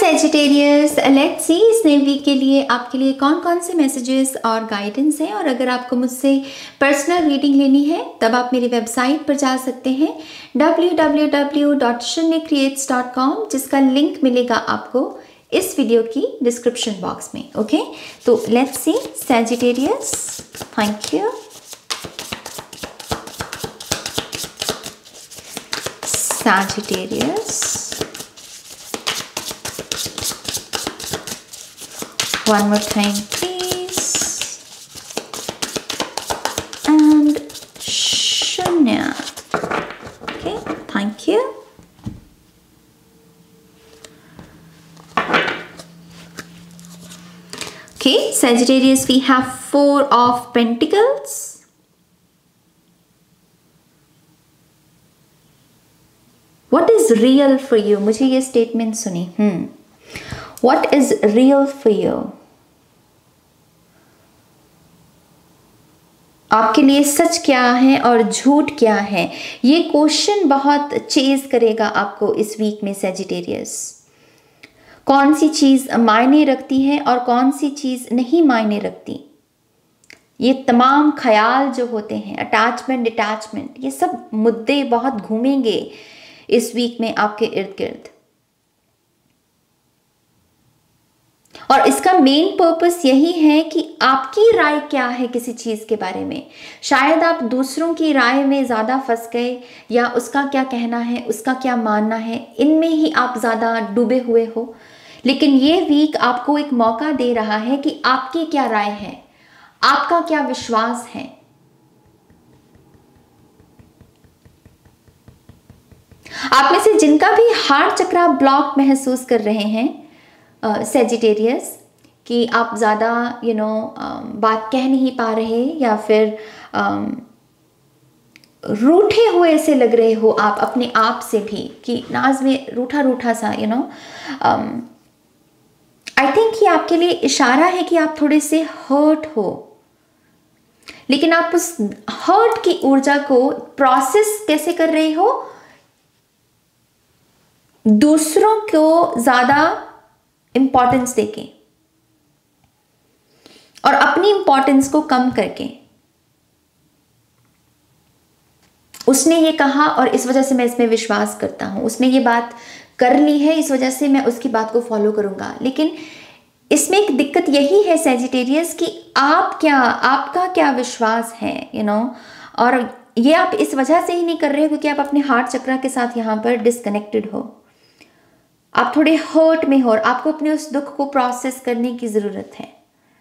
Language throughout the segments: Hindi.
सेजिटेरियस, लेट्स सी इस नए वीक के लिए आपके लिए कौन कौन से मैसेजेस और गाइडेंस हैं। और अगर आपको मुझसे पर्सनल रीडिंग लेनी है तब आप मेरी वेबसाइट पर जा सकते हैं www.shunyacreates.com, जिसका लिंक मिलेगा आपको इस वीडियो की डिस्क्रिप्शन बॉक्स में। ओके, तो let's see Sagittarius. Thank you. Sagittarius, one more time please, and Shunya. Okay, thank you. Okay, Sagittarius, we have 4 of Pentacles. What is real for you? मुझे ये स्टेटमेंट सुनी। What is real for you? आपके लिए सच क्या है और झूठ क्या है, ये क्वेश्चन बहुत चेज करेगा आपको इस वीक में सेजिटेरियस। कौन सी चीज मायने रखती है और कौन सी चीज नहीं मायने रखती, ये तमाम ख्याल जो होते हैं, अटैचमेंट डिटैचमेंट, ये सब मुद्दे बहुत घूमेंगे इस वीक में आपके इर्द गिर्द। और इसका मेन पर्पस यही है कि आपकी राय क्या है किसी चीज के बारे में। शायद आप दूसरों की राय में ज्यादा फंस गए, या उसका क्या कहना है, उसका क्या मानना है, इनमें ही आप ज्यादा डूबे हुए हो। लेकिन ये वीक आपको एक मौका दे रहा है कि आपकी क्या राय है, आपका क्या विश्वास है। आप में से जिनका भी हार्ट चक्र ब्लॉक महसूस कर रहे हैं सेजिटेरियस, कि आप ज़्यादा बात कह नहीं पा रहे, या फिर रूठे हुए से लग रहे हो आप अपने आप से भी, कि नाज में रूठा रूठा सा आई थिंक ये आपके लिए इशारा है कि आप थोड़े से हर्ट हो, लेकिन आप उस हर्ट की ऊर्जा को प्रोसेस कैसे कर रहे हो, दूसरों को ज्यादा इंपॉर्टेंस देके और अपनी इंपॉर्टेंस को कम करके। उसने ये कहा और इस वजह से मैं इसमें विश्वास करता हूं, उसने ये बात कर ली है इस वजह से मैं उसकी बात को फॉलो करूंगा। लेकिन इसमें एक दिक्कत यही है सेजिटेरियस कि आपका क्या विश्वास है, और ये आप इस वजह से ही नहीं कर रहे हो क्योंकि आप अपने हार्ट चक्र के साथ यहां पर डिस्कनेक्टेड हो। आप थोड़े हर्ट में हो और आपको अपने उस दुख को प्रोसेस करने की जरूरत है।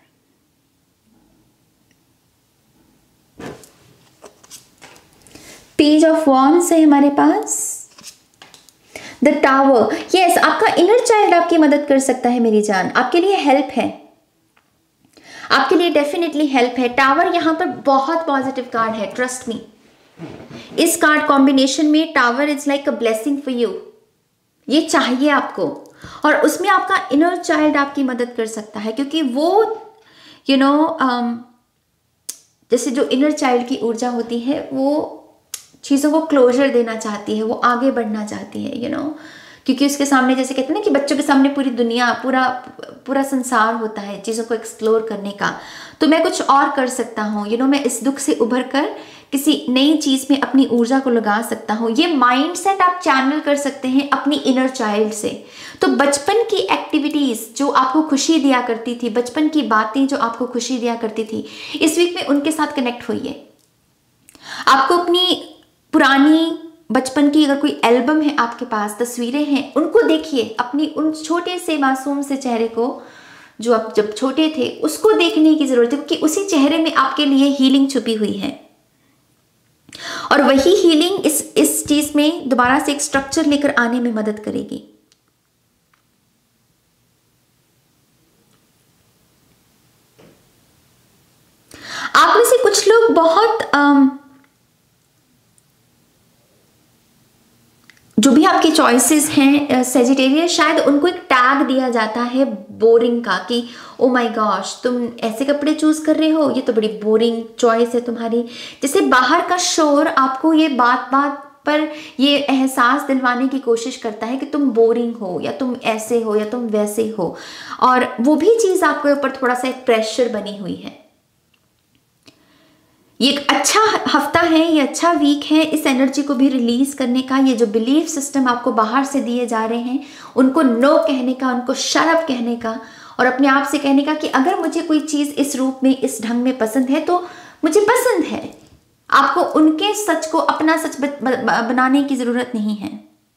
पेज ऑफ वॉन्ड्स है हमारे पास, द टावर। यस, आपका इनर चाइल्ड आपकी मदद कर सकता है मेरी जान, आपके लिए हेल्प है, आपके लिए डेफिनेटली हेल्प है। टावर यहां पर बहुत पॉजिटिव कार्ड है, ट्रस्ट मी। इस कार्ड कॉम्बिनेशन में tower is like a blessing for you, ये चाहिए आपको। और उसमें आपका इनर चाइल्ड आपकी मदद कर सकता है, क्योंकि वो जैसे जो इनर चाइल्ड की ऊर्जा होती है वो चीज़ों को क्लोजर देना चाहती है, वो आगे बढ़ना चाहती है, क्योंकि उसके सामने जैसे कहते हैं ना कि बच्चों के सामने पूरी दुनिया, पूरा संसार होता है चीज़ों को एक्सप्लोर करने का। तो मैं कुछ और कर सकता हूँ, मैं इस दुख से उभर कर किसी नई चीज़ में अपनी ऊर्जा को लगा सकता हूँ। ये माइंडसेट आप चैनल कर सकते हैं अपनी इनर चाइल्ड से। तो बचपन की एक्टिविटीज़ जो आपको खुशी दिया करती थी, बचपन की बातें जो आपको खुशी दिया करती थी, इस वीक में उनके साथ कनेक्ट होइए। आपको अपनी पुरानी बचपन की अगर कोई एल्बम है आपके पास, तस्वीरें हैं, उनको देखिए, अपनी उन छोटे से मासूम से चेहरे को जो आप जब छोटे थे उसको देखने की जरूरत है, क्योंकि उसी चेहरे में आपके लिए हीलिंग छुपी हुई है। और वही हीलिंग इस चीज में दोबारा से एक स्ट्रक्चर लेकर आने में मदद करेगी। आप में से कुछ लोग बहुत जो भी आपकी चॉइसेस हैं सेजिटेरियस, शायद उनको एक टैग दिया जाता है बोरिंग का, कि ओ माय गॉश तुम ऐसे कपड़े चूज कर रहे हो, ये तो बड़ी बोरिंग चॉइस है तुम्हारी। जैसे बाहर का शोर आपको ये बात बात पर ये एहसास दिलवाने की कोशिश करता है कि तुम बोरिंग हो या तुम ऐसे हो या तुम वैसे हो, और वो भी चीज़ आपके ऊपर थोड़ा सा एक प्रेशर बनी हुई है। ये एक अच्छा हफ्ता है, ये अच्छा वीक है इस एनर्जी को भी रिलीज करने का। ये जो बिलीफ सिस्टम आपको बाहर से दिए जा रहे हैं उनको नो कहने का, उनको शट अप कहने का, और अपने आप से कहने का कि अगर मुझे कोई चीज़ इस रूप में, इस ढंग में पसंद है तो मुझे पसंद है। आपको उनके सच को अपना सच बनाने की जरूरत नहीं है।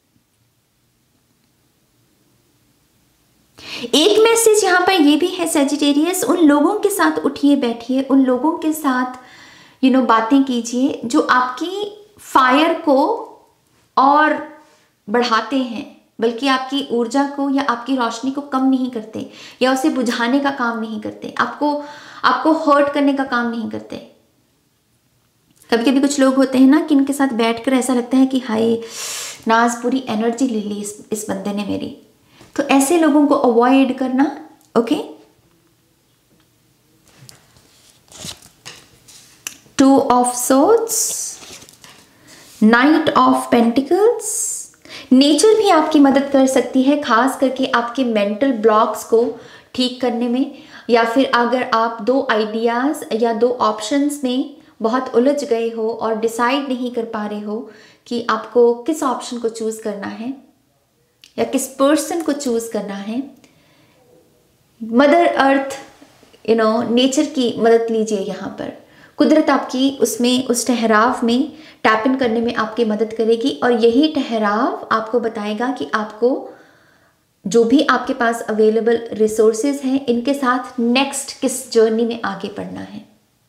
एक मैसेज यहां पर यह भी है सजिटेरियस, उन लोगों के साथ उठिए बैठिए, उन लोगों के साथ बातें कीजिए जो आपकी फायर को और बढ़ाते हैं, बल्कि आपकी ऊर्जा को या आपकी रोशनी को कम नहीं करते या उसे बुझाने का काम नहीं करते, आपको हर्ट करने का काम नहीं करते। कभी कभी कुछ लोग होते हैं ना कि इनके साथ बैठकर ऐसा लगता है कि हाय नाज पूरी एनर्जी ले ली इस बंदे ने मेरी। तो ऐसे लोगों को अवॉइड करना। Okay, 2 of swords, knight of pentacles. Nature भी आपकी मदद कर सकती है, खास करके आपके मेंटल ब्लॉक्स को ठीक करने में, या फिर अगर आप 2 आइडियाज या 2 ऑप्शंस में बहुत उलझ गए हो और डिसाइड नहीं कर पा रहे हो कि आपको किस ऑप्शन को चूज करना है या किस पर्सन को चूज करना है। मदर अर्थ नेचर की मदद लीजिए। यहाँ पर कुदरत आपकी उसमें, उस ठहराव में टैप इन करने में आपकी मदद करेगी, और यही ठहराव आपको बताएगा कि आपको जो भी आपके पास अवेलेबल रिसोर्सेज हैं इनके साथ नेक्स्ट किस जर्नी में आगे बढ़ना है।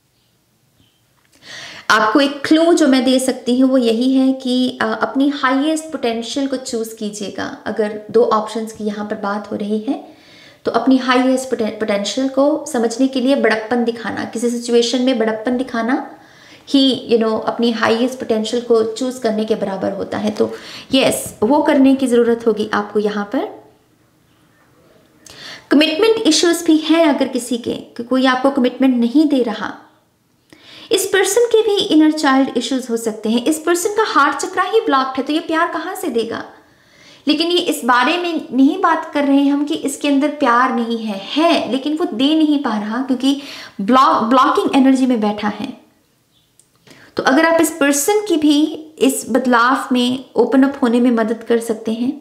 आपको एक क्लू जो मैं दे सकती हूँ वो यही है कि अपनी हाईएस्ट पोटेंशियल को चूज कीजिएगा। अगर 2 ऑप्शंस की यहाँ पर बात हो रही है तो अपनी हाईएस्ट पोटेंशियल को समझने के लिए बड़प्पन दिखाना, किसी सिचुएशन में बड़प्पन दिखाना ही अपनी हाईएस्ट पोटेंशियल को चूज करने के बराबर होता है। तो यस, वो करने की जरूरत होगी आपको। यहाँ पर कमिटमेंट इश्यूज भी हैं, अगर किसी के कोई आपको कमिटमेंट नहीं दे रहा, इस पर्सन के भी इनर चाइल्ड इश्यूज हो सकते हैं। इस पर्सन का हार्ट चक्र ही ब्लॉक्ड है, तो ये प्यार कहाँ से देगा। लेकिन ये इस बारे में नहीं बात कर रहे हैं हम कि इसके अंदर प्यार नहीं है, लेकिन वो दे नहीं पा रहा क्योंकि ब्लॉकिंग एनर्जी में बैठा है। तो अगर आप इस पर्सन की भी इस बदलाव में ओपन अप होने में मदद कर सकते हैं,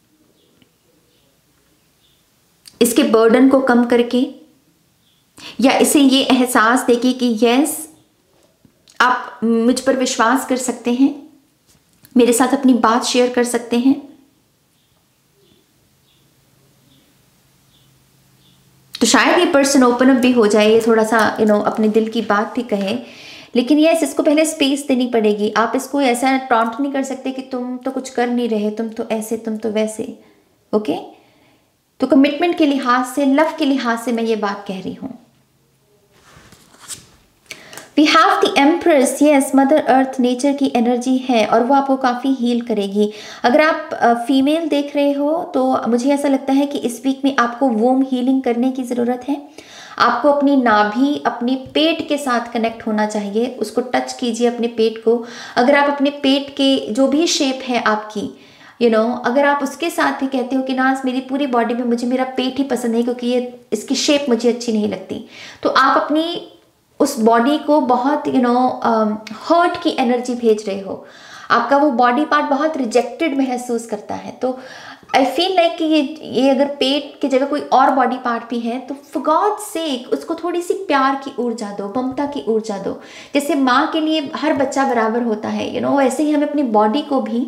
इसके बर्डन को कम करके, या इसे ये एहसास देके कि यस आप मुझ पर विश्वास कर सकते हैं, मेरे साथ अपनी बात शेयर कर सकते हैं, तो शायद ये पर्सन ओपन अप भी हो जाए, ये थोड़ा सा अपने दिल की बात भी कहे। लेकिन यस, इसको पहले स्पेस देनी पड़ेगी। आप इसको ऐसा टॉन्ट नहीं कर सकते कि तुम तो कुछ कर नहीं रहे, तुम तो ऐसे, तुम तो वैसे। ओके, तो कमिटमेंट के लिहाज से, लव के लिहाज से मैं ये बात कह रही हूं। We have the Empress, yes, mother earth nature की एनर्जी है और वो आपको काफ़ी हील करेगी। अगर आप फीमेल देख रहे हो तो मुझे ऐसा लगता है कि इस वीक में आपको वोम हीलिंग करने की ज़रूरत है। आपको अपनी नाभि, अपने पेट के साथ कनेक्ट होना चाहिए, उसको टच कीजिए अपने पेट को। अगर आप अपने पेट के जो भी शेप है आपकी, अगर आप उसके साथ भी कहते हो कि नाज मेरी पूरी बॉडी में मुझे मेरा पेट ही पसंद है क्योंकि ये इसकी शेप मुझे अच्छी नहीं लगती, तो आप अपनी उस बॉडी को बहुत हर्ट की एनर्जी भेज रहे हो। आपका वो बॉडी पार्ट बहुत रिजेक्टेड महसूस करता है। तो आई फील लाइक कि ये अगर पेट की जगह कोई और बॉडी पार्ट भी है तो फॉर गॉड सेक उसको थोड़ी सी प्यार की ऊर्जा दो, ममता की ऊर्जा दो। जैसे माँ के लिए हर बच्चा बराबर होता है, वैसे ही हमें अपनी बॉडी को भी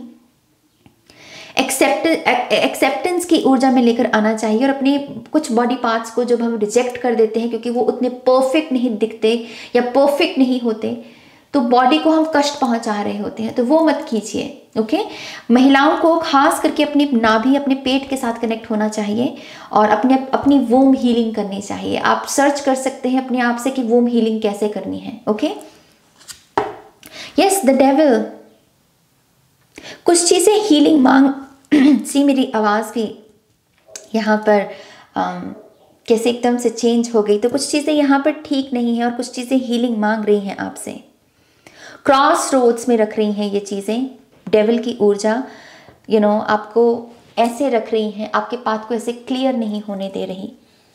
एक्सेप्टेंस की ऊर्जा में लेकर आना चाहिए। और अपने कुछ बॉडी पार्ट्स को जब हम रिजेक्ट कर देते हैं क्योंकि वो उतने परफेक्ट नहीं दिखते या परफेक्ट नहीं होते, तो बॉडी को हम कष्ट पहुंचा रहे होते हैं, तो वो मत कीजिए। ओके, महिलाओं को खास करके अपनी नाभि, अपने पेट के साथ कनेक्ट होना चाहिए और अपनी वोम हीलिंग करनी चाहिए। आप सर्च कर सकते हैं अपने आप से कि वोम हीलिंग कैसे करनी है। ओके, यस, द डेविल कुछ चीज़ें हीलिंग मांग सी मेरी आवाज़ भी यहाँ पर कैसे एकदम से चेंज हो गई। तो कुछ चीज़ें यहाँ पर ठीक नहीं है और कुछ चीज़ें हीलिंग मांग रही हैं आपसे, क्रॉस रोड्स में रख रही हैं ये चीज़ें, डेविल की ऊर्जा आपको ऐसे रख रही है, आपके पाथ को ऐसे क्लियर नहीं होने दे रही।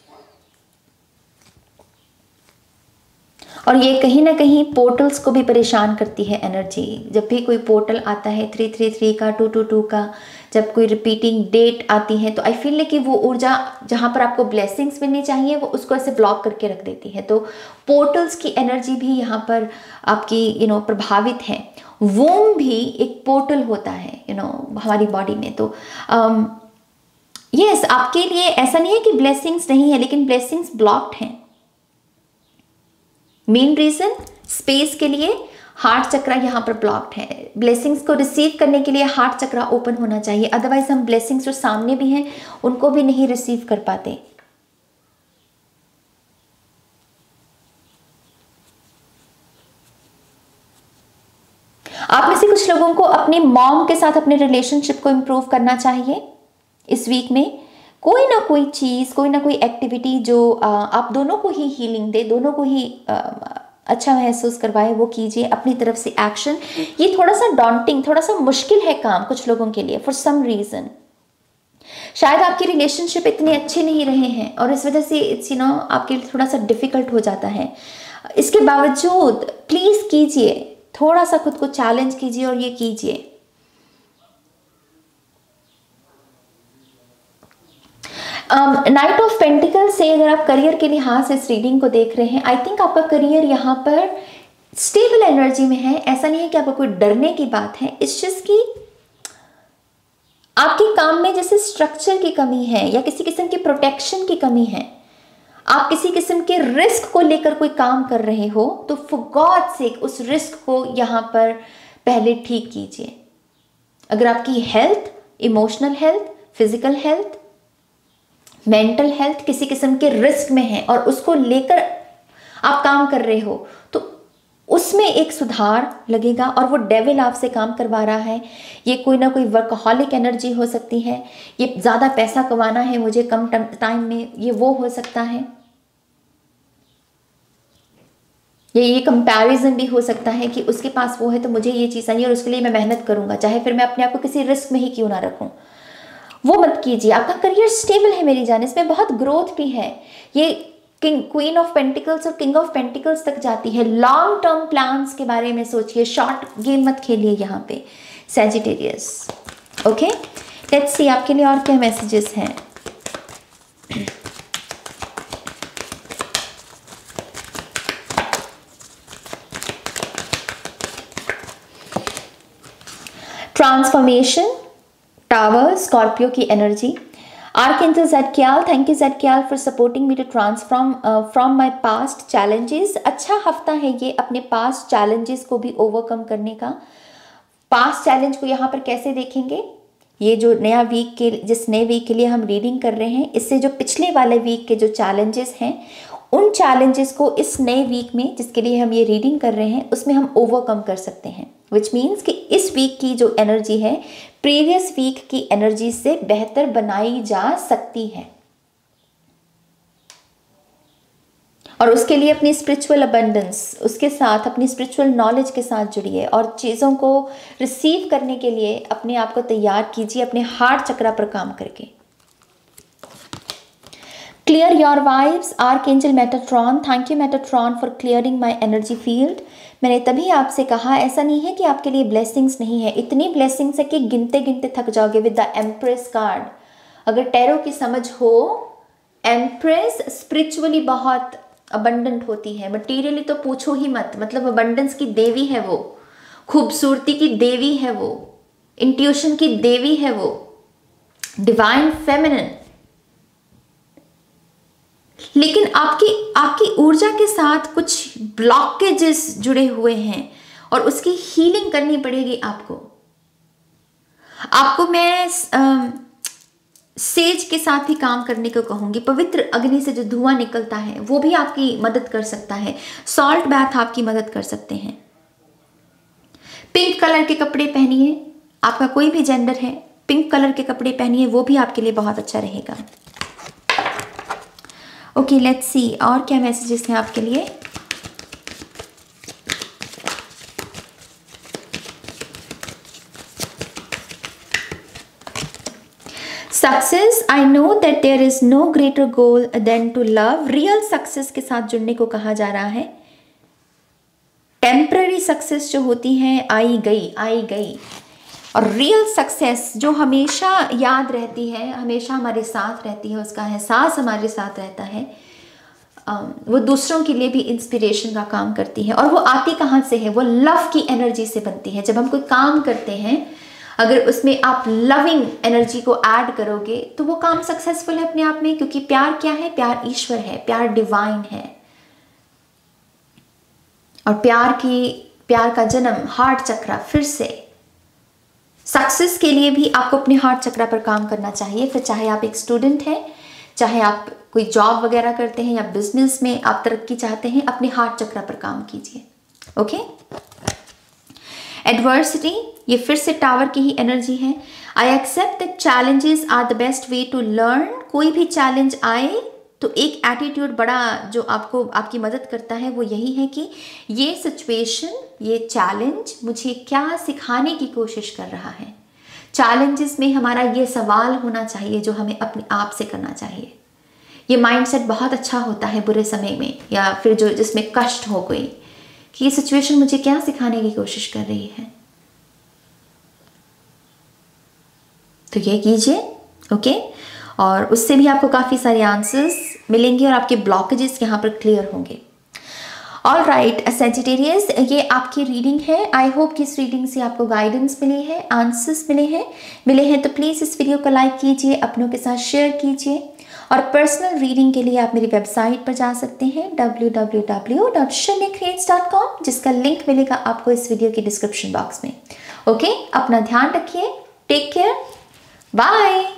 और ये कहीं ना कहीं पोर्टल्स को भी परेशान करती है एनर्जी। जब भी कोई पोर्टल आता है 333 का, 222 का, जब कोई रिपीटिंग डेट आती है, तो आई फील कि वो ऊर्जा जहाँ पर आपको ब्लेसिंग्स मिलनी चाहिए वो उसको ऐसे ब्लॉक करके रख देती है। तो पोर्टल्स की एनर्जी भी यहाँ पर आपकी प्रभावित है। वोम भी एक पोर्टल होता है हमारी बॉडी में। तो यस, आपके लिए ऐसा नहीं है कि ब्लेसिंग्स नहीं है, लेकिन ब्लेसिंग्स ब्लॉक्ड हैं। मेन रीजन स्पेस के लिए हार्ट चक्रा यहाँ पर ब्लॉक्ड है। ब्लेसिंग्स को रिसीव करने के लिए हार्ट चक्रा ओपन होना चाहिए, अदरवाइज हम ब्लेसिंग्स जो सामने भी हैं उनको भी नहीं रिसीव कर पाते। आप में से कुछ लोगों को अपनी मॉम के साथ अपने रिलेशनशिप को इंप्रूव करना चाहिए इस वीक में। कोई ना कोई चीज़, कोई ना कोई एक्टिविटी जो आप दोनों को ही हीलिंग दे, दोनों को ही अच्छा महसूस करवाए, वो कीजिए अपनी तरफ से एक्शन। ये थोड़ा सा डॉन्टिंग, थोड़ा सा मुश्किल है काम कुछ लोगों के लिए फॉर सम रीज़न। शायद आपके रिलेशनशिप इतने अच्छे नहीं रहे हैं और इस वजह से इट्स आपके लिए थोड़ा सा डिफिकल्ट हो जाता है। इसके बावजूद प्लीज़ कीजिए, थोड़ा सा खुद को चैलेंज कीजिए और ये कीजिए। नाइट ऑफ पेंटिकल से अगर आप करियर के लिहाज से इस रीडिंग को देख रहे हैं, आई थिंक आपका करियर यहाँ पर स्टेबल एनर्जी में है। ऐसा नहीं है कि आपको कोई डरने की बात है, इस चीज की आपके काम में जैसे स्ट्रक्चर की कमी है या किसी किस्म की प्रोटेक्शन की कमी है, आप किसी किस्म के रिस्क को लेकर कोई काम कर रहे हो, तो फॉर गॉड सेक उस रिस्क को यहाँ पर पहले ठीक कीजिए। अगर आपकी health, emotional health, physical health, mental health किसी किस्म के रिस्क में है और उसको लेकर आप काम कर रहे हो, तो उसमें एक सुधार लगेगा और वो डेविल आपसे काम करवा रहा है। ये कोई ना कोई वर्कहॉलिक एनर्जी हो सकती है, ये ज़्यादा पैसा कमाना है मुझे कम टाइम में, ये वो हो सकता है, ये कंपैरिजन भी हो सकता है कि उसके पास वो है तो मुझे ये चीज़ चाहिए और उसके लिए मैं मेहनत करूंगा, चाहे फिर मैं अपने आप को किसी रिस्क में ही क्यों ना रखूं। वो मत कीजिए। आपका करियर स्टेबल है मेरी जान, इसमें बहुत ग्रोथ भी है। ये क्वीन ऑफ पेंटिकल्स और किंग ऑफ पेंटिकल्स तक जाती है। लॉन्ग टर्म प्लान्स के बारे में सोचिए, शॉर्ट गेम मत खेलिए यहाँ पे सैजिटेरियस। ओके, लेट्स सी आपके लिए और क्या मैसेजेस हैं। ट्रांसफॉर्मेशन, टावर, स्कॉर्पियो की energy. Archangel Zadkiel, thank you Zadkiel for supporting me to transform from my past challenges. अच्छा हफ्ता है ये अपने पास्ट चैलेंजेस को भी ओवरकम करने का। पास्ट चैलेंज को यहाँ पर कैसे देखेंगे, ये जो नया वीक के, जिस नए वीक के लिए हम रीडिंग कर रहे हैं, इससे जो पिछले वाले वीक के जो चैलेंजेस हैं, उन चैलेंजेस को इस नए वीक में जिसके लिए हम ये रीडिंग कर रहे हैं उसमें हम ओवरकम कर सकते हैं। विच मीन्स कि इस वीक की जो एनर्जी है प्रीवियस वीक की एनर्जी से बेहतर बनाई जा सकती है। और उसके लिए अपनी स्पिरिचुअल अबंडेंस, उसके साथ अपनी स्पिरिचुअल नॉलेज के साथ जुड़िए और चीज़ों को रिसीव करने के लिए अपने आप को तैयार कीजिए, अपने हार्ट चक्रा पर काम करके। Clear your vibes, archangel Metatron, thank you Metatron for clearing my energy field. मैंने तभी आपसे कहा, ऐसा नहीं है कि आपके लिए ब्लेसिंग्स नहीं है, इतनी ब्लेसिंग्स है कि गिनते गिनते थक जाओगे। विद द एम्प्रेस कार्ड, अगर टैरो की समझ हो, एम्प्रेस स्पिरिचुअली बहुत अबंडेंट होती है, मटीरियली तो पूछो ही मत। मतलब अबंडेंस की देवी है वो, खूबसूरती की देवी है वो, इंट्यूशन की देवी है वो, डिवाइन फेमिनिन। लेकिन आपकी ऊर्जा के साथ कुछ ब्लॉकेजेस जुड़े हुए हैं और उसकी हीलिंग करनी पड़ेगी आपको मैं सेज के साथ भी काम करने को कहूंगी। पवित्र अग्नि से जो धुआं निकलता है वो भी आपकी मदद कर सकता है। सॉल्ट बैथ आपकी मदद कर सकते हैं। पिंक कलर के कपड़े पहनिए, आपका कोई भी जेंडर है, पिंक कलर के कपड़े पहनिए, वो भी आपके लिए बहुत अच्छा रहेगा। ओके, लेट्स सी और क्या मैसेजेस हैं आपके लिए। Success, I know that there is no greater goal than to love. Real success के साथ जुड़ने को कहा जा रहा है। टेम्पररी सक्सेस जो होती है आई गई, और रियल सक्सेस जो हमेशा याद रहती है, हमेशा हमारे साथ रहती है, उसका एहसास हमारे साथ रहता है, वो दूसरों के लिए भी इंस्पिरेशन का काम करती है। और वो आती कहाँ से है? वो लव की एनर्जी से बनती है। जब हम कोई काम करते हैं, अगर उसमें आप लविंग एनर्जी को ऐड करोगे तो वो काम सक्सेसफुल है अपने आप में, क्योंकि प्यार क्या है? प्यार ईश्वर है, प्यार डिवाइन है। और प्यार का जन्म हार्ट चक्र। फिर से सक्सेस के लिए भी आपको अपने हार्ट चक्र पर काम करना चाहिए। फिर चाहे आप एक स्टूडेंट हैं, चाहे आप कोई जॉब वगैरह करते हैं, या बिजनेस में आप तरक्की चाहते हैं, अपने हार्ट चक्र पर काम कीजिए। ओके। एडवर्सिटी, ये फिर से टावर की ही एनर्जी है। I accept that challenges are the best way to learn. कोई भी चैलेंज आए तो एक एटीट्यूड बड़ा जो आपकी मदद करता है वो यही है कि ये सिचुएशन, ये चैलेंज मुझे क्या सिखाने की कोशिश कर रहा है। चैलेंजेस में हमारा ये सवाल होना चाहिए जो हमें अपने आप से करना चाहिए। ये माइंडसेट बहुत अच्छा होता है बुरे समय में, या फिर जो जिसमें कष्ट हो कोई, कि ये सिचुएशन मुझे क्या सिखाने की कोशिश कर रही है। तो ये कीजिए। ओके। और उससे भी आपको काफ़ी सारे आंसर्स मिलेंगे और आपके ब्लॉकेजेस यहाँ पर क्लियर होंगे। ऑल राइट सेजिटेरियस, ये आपकी रीडिंग है। आई होप कि इस रीडिंग से आपको गाइडेंस मिली है, आंसर्स मिले हैं तो प्लीज़ इस वीडियो को लाइक कीजिए, अपनों के साथ शेयर कीजिए। और पर्सनल रीडिंग के लिए आप मेरी वेबसाइट पर जा सकते हैं www.sharmicreates.com, जिसका लिंक मिलेगा आपको इस वीडियो के डिस्क्रिप्शन बॉक्स में। ओके, अपना ध्यान रखिए, टेक केयर, बाय।